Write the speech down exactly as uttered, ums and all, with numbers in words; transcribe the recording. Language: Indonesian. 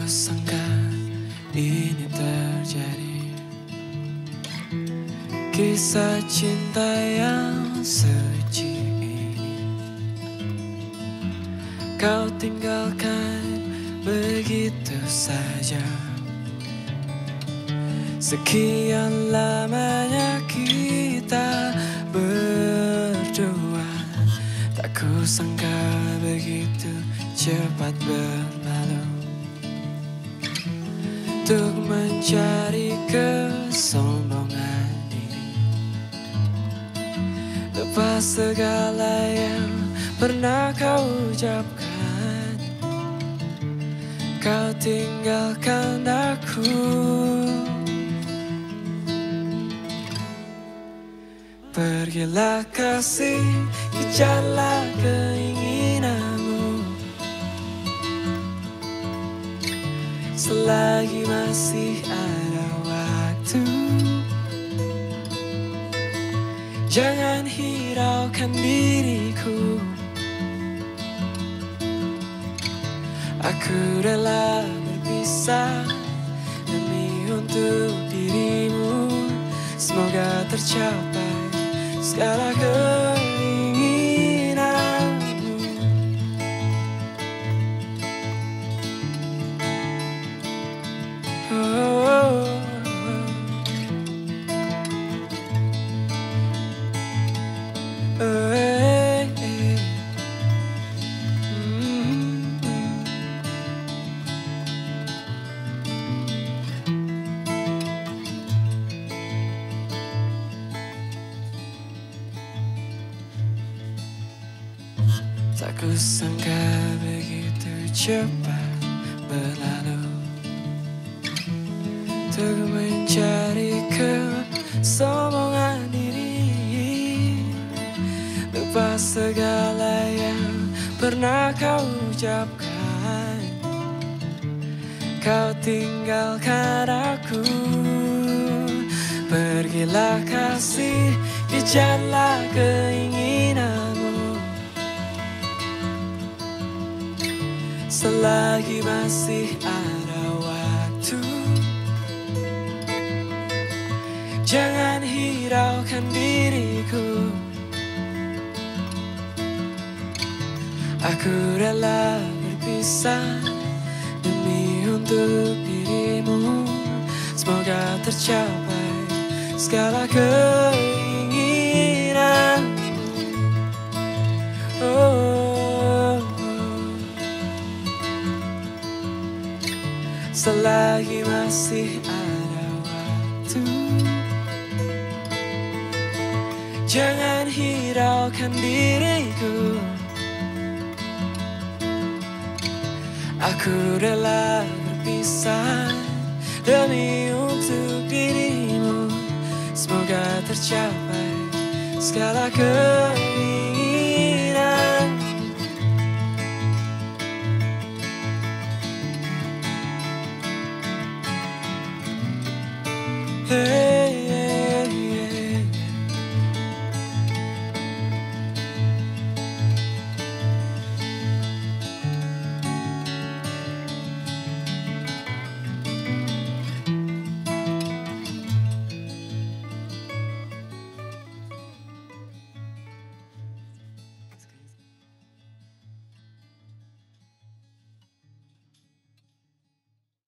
kusangka ini terjadi. Kisah cinta yang suci ini kau tinggalkan begitu saja. Sekian lamanya kita berdua, tak kusangka begitu cepat berlalu. Untuk mencari kesombongan ini, lepas segala yang pernah kau ucapkan, kau tinggalkan aku. Pergilah kasih, kejarlah keinginanmu, selagi masih ada waktu. Jangan hiraukan diriku, aku rela berpisah demi untuk dirimu. Semoga tercapai segala keinginanmu. Oh, oh, oh. Oh, eh, eh. Mm-hmm. Tak kusangka begitu cepat berlalu. Untuk mencari kesombongan diri, lepas segala yang pernah kau ucapkan, kau tinggalkan aku. Pergilah kasih, kejarlah keinginanmu, selagi masih ada waktu. Jangan hiraukan diriku, aku rela berpisah demi untuk dirimu. Semoga tercapai segala keinginanmu. Oh, selagi masih ada waktu, jangan hiraukan diriku, aku rela berpisah demi untuk dirimu. Semoga tercapai segala keinginanmu.